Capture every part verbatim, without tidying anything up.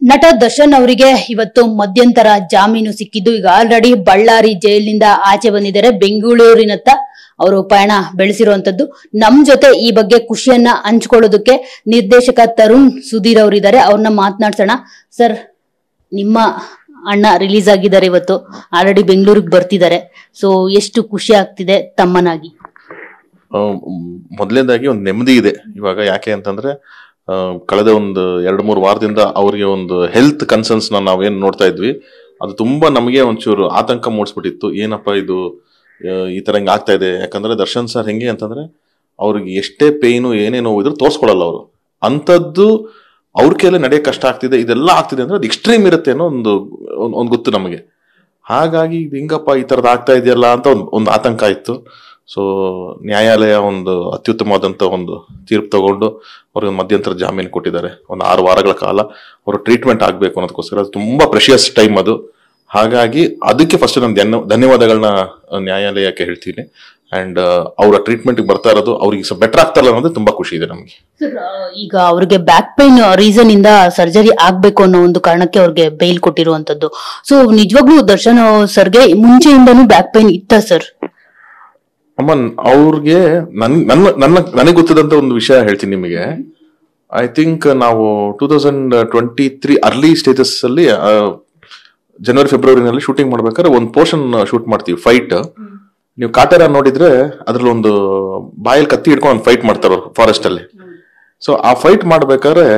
ನಟ ದರ್ಶನ್ ಅವರಿಗೆ ಇವತ್ತು ಮಧ್ಯಂತರ ಜಾಮೀನು ಸಿಕ್ಕಿದ್ದು. ಈಗ ಆಲ್ರೆಡಿ ಬಳ್ಳಾರಿ ಜೈಲಿನಿಂದ ಆಚೆ ಬಂದಿದ್ದಾರೆ. ಬೆಂಗಳೂರಿನತ್ತ ಅವರು ಪಯಣ ಬೆಳೆಸಿರುವಂತದ್ದು. ನಮ್ ಜೊತೆ ಈ ಬಗ್ಗೆ ಖುಷಿಯನ್ನ ಹಂಚ್ಕೊಳ್ಳೋದಕ್ಕೆ ನಿರ್ದೇಶಕ ತರುಣ್ ಸುಧೀರ್ ಅವರಿದ್ದಾರೆ. ಅವ್ರನ್ನ ಮಾತನಾಡ್ಸೋಣ. ಸರ್, ನಿಮ್ಮ ಅಣ್ಣ ರಿಲೀಸ್ ಆಗಿದ್ದಾರೆ ಇವತ್ತು, ಆಲ್ರೆಡಿ ಬೆಂಗಳೂರಿಗೆ ಬರ್ತಿದ್ದಾರೆ. ಸೊ ಎಷ್ಟು ಖುಷಿ ಆಗ್ತಿದೆ ತಮ್ಮನಾಗಿ? ಮೊದಲನೇದಾಗಿ ಒಂದು ನೆಮ್ಮದಿ ಇದೆ ಇವಾಗ. ಯಾಕೆ ಅಂತಂದ್ರೆ ಕಳೆದ ಒಂದು ಎರಡು ಮೂರು ವಾರದಿಂದ ಅವರಿಗೆ ಒಂದು ಹೆಲ್ತ್ ಕನ್ಸರ್ನ್ಸ್ ನಾವೇನ್ ನೋಡ್ತಾ ಇದ್ವಿ, ಅದು ತುಂಬಾ ನಮಗೆ ಒಂಚೂರು ಆತಂಕ ಮೂಡಿಸ್ಬಿಟ್ಟಿತ್ತು. ಏನಪ್ಪಾ ಇದು ಈ ತರ ಹಿಂಗ್ ಆಗ್ತಾ ಇದೆ. ಯಾಕಂದ್ರೆ ದರ್ಶನ್ ಸರ್ ಹೆಂಗೆ ಅಂತಂದ್ರೆ ಅವ್ರಿಗೆ ಎಷ್ಟೇ ಪೇಯ್ನು ಏನೇ ನೋವು ಇದ್ರು ತೋರ್ಸ್ಕೊಳಲ್ಲ ಅವರು. ಅಂಥದ್ದು ಅವ್ರ ಕೈಯಲ್ಲಿ ನಡೆಯಕ್ಕೆ ಕಷ್ಟ ಆಗ್ತಿದೆ, ಇದೆಲ್ಲ ಆಗ್ತಿದೆ ಅಂದ್ರೆ ಅದು ಎಕ್ಸ್ಟ್ರೀಮ್ ಇರುತ್ತೆ ಅನ್ನೋ ಒಂದು ಒಂದು ಗೊತ್ತು ನಮಗೆ. ಹಾಗಾಗಿ ಹಿಂಗಪ್ಪ ಈ ತರದ್ ಆಗ್ತಾ ಇದೆಯಲ್ಲ ಅಂತ ಒಂದು ಒಂದು ಆತಂಕ ಇತ್ತು. ಸೊ ನ್ಯಾಯಾಲಯ ಒಂದು ಅತ್ಯುತ್ತಮವಾದಂತ ಒಂದು ತೀರ್ಪು ತಗೊಂಡು ಅವ್ರಿಗೆ ಮಧ್ಯಂತರ ಜಾಮೀನು ಕೊಟ್ಟಿದ್ದಾರೆ. ಒಂದು ಆರು ವಾರಗಳ ಕಾಲ ಅವರು ಟ್ರೀಟ್ಮೆಂಟ್ ಆಗ್ಬೇಕು ಅನ್ನೋದಕ್ಕೋಸ್ಕರ. ಅದು ತುಂಬಾ ಪ್ರೆಷಿಯಸ್ ಟೈಮ್ ಅದು. ಹಾಗಾಗಿ ಅದಕ್ಕೆ ಫಸ್ಟ್ ನಾನು ಧನ್ಯ ಧನ್ಯವಾದಗಳನ್ನ ನ್ಯಾಯಾಲಯಕ್ಕೆ ಹೇಳ್ತೀನಿ. ಅಂಡ್ ಅವರ ಟ್ರೀಟ್ಮೆಂಟ್ ಬರ್ತಾ ಇರೋದು ಅವ್ರಿಗೆ ಬೆಟರ್ ಆಗ್ತಾರಲ್ಲ ಅನ್ನೋದು ತುಂಬಾ ಖುಷಿ ಇದೆ ನಮ್ಗೆ. ಈಗ ಅವ್ರಿಗೆ ಬ್ಯಾಕ್ ಪೈನ್ ರೀಸನ್ ಇಂದ ಸರ್ಜರಿ ಆಗ್ಬೇಕು ಅನ್ನೋ ಒಂದು ಕಾರಣಕ್ಕೆ ಅವ್ರಿಗೆ ಬೈಲ್ ಕೊಟ್ಟಿರುವಂತದ್ದು. ಸೊ ನಿಜವಾಗ್ಲೂ ದರ್ಶನ್ ಸರ್ಗೆ ಮುಂಚೆಯಿಂದನೂ ಬ್ಯಾಕ್ ಪೈನ್ ಇತ್ತ ಸರ್? ಅಮ್ಮ, ಅವ್ರಿಗೆ ನನ್ ನನ್ನ ನನ್ನ ನನಗೆ ಗೊತ್ತಿದಂತ ಒಂದು ವಿಷಯ ಹೇಳ್ತೀನಿ ನಿಮಗೆ. ಐ ಥಿಂಕ್ ನಾವು two thousand twenty three early stages ಅಲ್ಲಿ ಜನವರಿ ಫೆಬ್ರವರಿನಲ್ಲಿ ಶೂಟಿಂಗ್ ಮಾಡ್ಬೇಕಾದ್ರೆ ಒಂದು ಪೋರ್ಷನ್ ಶೂಟ್ ಮಾಡ್ತೀವಿ, ಫೈಟ್. ನೀವು ಕಾಟೇರ ನೋಡಿದ್ರೆ ಅದ್ರಲ್ಲಿ ಒಂದು ಬಾಯಲ್ಲಿ ಕತ್ತಿ ಹಿಡ್ಕೊಂಡು ಒಂದು ಫೈಟ್ ಮಾಡ್ತಾರ ಫಾರೆಸ್ಟ್ ಅಲ್ಲಿ. ಸೊ ಆ ಫೈಟ್ ಮಾಡ್ಬೇಕಾದ್ರೆ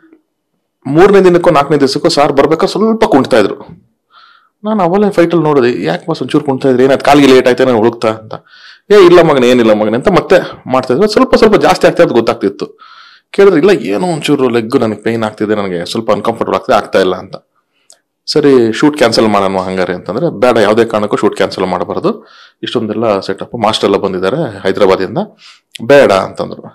ಮೂರನೇ ದಿನಕ್ಕೋ ನಾಲ್ಕನೇ ದಿವಸಕ್ಕೋ ಸಾರ್ ಬರ್ಬೇಕಾದ್ರೆ ಸ್ವಲ್ಪ ಕುಣ್ತಾ ಇದ್ರು. ನಾನು ಅವಲೇ ಫೈಟ್ ಅಲ್ಲಿ ನೋಡಿದೆ, ಯಾಕೆ ಬಸ್ ಒಂಚೂರು ಕುಣ್ತಾ ಇದ್ರಿ, ಏನಾಯ್ತು ಕಾಲಿಗೆ ಲೇಟ್ ಆಯ್ತಾ ನಾನು ಹುಡುಕ್ತಾ ಅಂತ. ಏ ಇಲ್ಲ ಮಗನ, ಏನಿಲ್ಲ ಮಗನ ಅಂತ ಮತ್ತೆ ಮಾಡ್ತಾ ಇದ್ರು. ಸ್ವಲ್ಪ ಸ್ವಲ್ಪ ಜಾಸ್ತಿ ಆಗ್ತಾ ಇದ್ದು ಗೊತ್ತಾಗ್ತಿತ್ತು. ಕೇಳಿದ್ರೆ ಇಲ್ಲ ಏನೋ ಒಂಚೂರು ಲೆಗ್ ನನಗೆ ಪೇನ್ ಆಗ್ತಿದೆ, ನನಗೆ ಸ್ವಲ್ಪ ಅನ್ಕಂಫರ್ಟಬಲ್ ಆಗ್ತಿದೆ, ಆಗ್ತಾ ಇಲ್ಲ ಅಂತ. ಸರಿ, ಶೂಟ್ ಕ್ಯಾನ್ಸಲ್ ಮಾಡೋಣ ಹಂಗಾರೆ ಅಂತಂದ್ರೆ, ಬೇಡ, ಯಾವುದೇ ಕಾರಣಕ್ಕೂ ಶೂಟ್ ಕ್ಯಾನ್ಸಲ್ ಮಾಡಬಾರ್ದು, ಇಷ್ಟೊಂದೆಲ್ಲ ಸೆಟಪ್, ಮಾಸ್ಟರ್ ಎಲ್ಲ ಬಂದಿದ್ದಾರೆ ಹೈದರಾಬಾದಿಂದ, ಬೇಡ ಅಂತಂದ್ರು.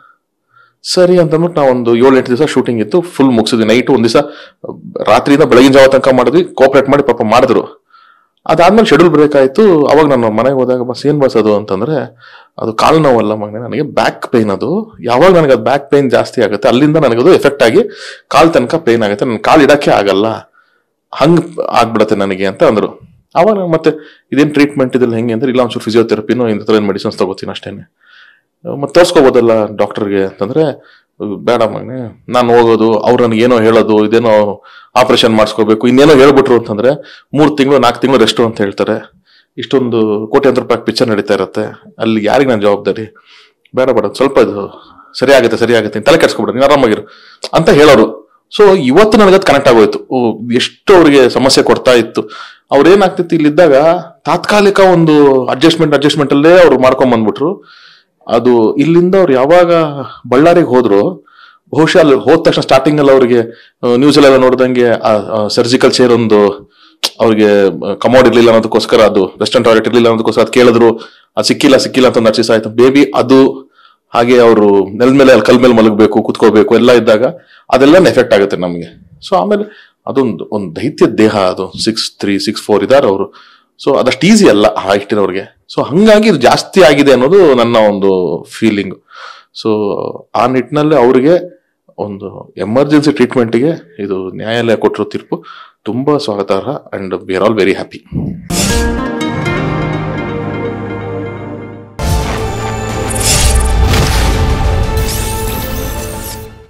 ಸರಿ ಅಂತಂದ್ಬಿಟ್ಟು ನಾವು ಒಂದು ಏಳು ಎಂಟು ದಿವಸ ಶೂಟಿಂಗ್ ಇತ್ತು, ಫುಲ್ ಮುಗಿಸಿದ್ವಿ. ನೈಟ್ ಒಂದ್ ದಿವಸ ರಾತ್ರಿಯಿಂದ ಬೆಳಗಿನ ಜಾವ ತನಕ ಮಾಡಿದ್ವಿ, ಕೋಆಪರೇಟ್ ಮಾಡಿ ಪಾಪ ಮಾಡಿದ್ರು. ಅದಾದ್ಮೇಲೆ ಶೆಡ್ಯೂಲ್ ಬ್ರೇಕ್ ಆಯ್ತು. ಅವಾಗ ನಾನು ಮನೆಗೆ ಹೋದಾಗ ಬಸ್ ಏನ್ ಬಸ್ ಅದು ಅಂತಂದ್ರೆ, ಅದು ಕಾಲು ನೋವಲ್ಲ ಮಗನೇ, ನನಗೆ ಬ್ಯಾಕ್ ಪೈನ್. ಅದು ಯಾವಾಗ ನನಗೆ ಅದು ಬ್ಯಾಕ್ ಪೈನ್ ಜಾಸ್ತಿ ಆಗುತ್ತೆ ಅಲ್ಲಿಂದ ನನಗದು ಎಫೆಕ್ಟ್ ಆಗಿ ಕಾಲ್ ತನಕ ಪೈನ್ ಆಗುತ್ತೆ, ನನ್ ಕಾಲ್ ಇಡಕ್ಕೆ ಆಗಲ್ಲ, ಹಂಗ್ ಆಗ್ಬಿಡತ್ತೆ ನನಗೆ ಅಂತ ಅಂದ್ರು. ಅವಾಗ ಮತ್ತೆ ಇದೇನ್ ಟ್ರೀಟ್ಮೆಂಟ್ ಇದೆಲ್ಲ ಹೆಂಗೆ ಅಂದ್ರೆ, ಇಲ್ಲ ಒಂಚೂರು ಫಿಸಿಯೋಥೆರಪಿನೋ ಇಂಥ ಮೆಡಿಸಿನ್ಸ್ ತಗೋತೀನಿ ಅಷ್ಟೇನೆ, ಮತ್ತೆ ತೋರ್ಸ್ಕೋಬೋದಲ್ಲ ಡಾಕ್ಟರ್ಗೆ ಅಂತಂದ್ರೆ, ಬೇಡ ಮಗನೆ ನಾನು ಹೋಗೋದು, ಅವ್ರು ನನಗೆ ಏನೋ ಹೇಳೋದು, ಇದೇನೋ ಆಪರೇಷನ್ ಮಾಡಿಸ್ಕೋಬೇಕು, ಇನ್ನೇನೋ ಹೇಳ್ಬಿಟ್ರು ಅಂತಂದ್ರೆ ಮೂರ್ ತಿಂಗಳು ನಾಲ್ಕು ತಿಂಗಳು ರೆಸ್ಟ್ ಅಂತ ಹೇಳ್ತಾರೆ. ಇಷ್ಟೊಂದು ಕೋಟ್ಯಾಂತರ ರೂಪಾಯಿ ಪಿಕ್ಚರ್ ನಡೀತಾ ಇರತ್ತೆ, ಅಲ್ಲಿ ಯಾರಿಗೆ ನಾನು ಜವಾಬ್ದಾರಿ? ಬೇಡ ಬೇಡ, ಸ್ವಲ್ಪ ಇದು ಸರಿ ಆಗುತ್ತೆ ಸರಿ ಆಗುತ್ತೆ, ತಲೆ ಕೆಡ್ಸ್ಕೊಬಿಡ, ನೀನು ಆರಾಮಾಗಿರು ಅಂತ ಹೇಳೋರು. ಸೊ ಇವತ್ತು ನನಗದು ಕನೆಕ್ಟ್ ಆಗೋಯ್ತು. ಎಷ್ಟು ಅವ್ರಿಗೆ ಸಮಸ್ಯೆ ಕೊಡ್ತಾ ಇತ್ತು. ಅವ್ರ ಏನಾಗ್ತಿತ್ತು, ಇಲ್ಲಿದ್ದಾಗ ತಾತ್ಕಾಲಿಕ ಒಂದು ಅಡ್ಜಸ್ಟ್ಮೆಂಟ್ ಅಡ್ಜಸ್ಟ್ಮೆಂಟ್ ಅಲ್ಲೇ ಅವ್ರು ಮಾಡ್ಕೊಂಡ್ ಬಂದ್ಬಿಟ್ರು. ಅದು ಇಲ್ಲಿಂದ ಅವ್ರು ಯಾವಾಗ ಬಳ್ಳಾರಿಗೆ ಹೋದ್ರು, ಬಹುಶಃ ಅಲ್ಲಿ ಹೋದ ತಕ್ಷಣ ಸ್ಟಾರ್ಟಿಂಗ್ ಅಲ್ಲಿ ಅವ್ರಿಗೆ ನ್ಯೂಸ್ ಎಲ್ಲ ನೋಡಿದಂಗೆ ಸರ್ಜಿಕಲ್ ಚೇರ್ ಒಂದು ಅವ್ರಿಗೆ ಕಮೋಡ್ ಇರ್ಲಿಲ್ಲ ಅನ್ನೋದಕ್ಕೋಸ್ಕರ, ಅದು ವೆಸ್ಟರ್ನ್ ಟಾಯ್ಲೆಟ್ ಇರ್ಲಿಲ್ಲ ಅನ್ನೋದಕ್ಕೋಸ್ಕರ ಅದು ಕೇಳಿದ್ರು, ಅದು ಸಿಕ್ಕಿಲ್ಲ ಸಿಕ್ಕಿಲ್ಲ ಅಂತ ಒಂದು ನರ್ಸಿಸ್ ಆಯ್ತು. ಬೇಬಿ ಅದು ಹಾಗೆ ಅವರು ನೆಲದ ಮೇಲೆ ಅಲ್ಲಿ ಕಲ್ ಮೇಲೆ ಮಲಗಬೇಕು, ಕುತ್ಕೋಬೇಕು ಎಲ್ಲ ಇದ್ದಾಗ ಅದೆಲ್ಲ ಎಫೆಕ್ಟ್ ಆಗುತ್ತೆ ನಮ್ಗೆ. ಸೊ ಆಮೇಲೆ ಅದೊಂದು ಒಂದು ದೈತ್ಯ ದೇಹ, ಅದು ಸಿಕ್ಸ್ ತ್ರೀ ಸಿಕ್ಸ್ ಫೋರ್ ಇದಾರೆ ಅವರು. ಸೊ ಅದಷ್ಟು ಈಸಿ ಅಲ್ಲ ಹೈಟಿನವ್ರಿಗೆ. ಸೊ ಹಂಗಾಗಿ ಇದು ಜಾಸ್ತಿ ಆಗಿದೆ ಅನ್ನೋದು ನನ್ನ ಒಂದು ಫೀಲಿಂಗ್. ಸೊ ಆ ನಿಟ್ಟಿನಲ್ಲಿ ಅವರಿಗೆ ಒಂದು ಎಮರ್ಜೆನ್ಸಿ ಟ್ರೀಟ್ಮೆಂಟ್ಗೆ ಇದು ನ್ಯಾಯಾಲಯ ಕೊಟ್ಟಿರೋ ತೀರ್ಪು ತುಂಬಾ ಸ್ವಾಗತಾರ್ಹ. And we are all very happy.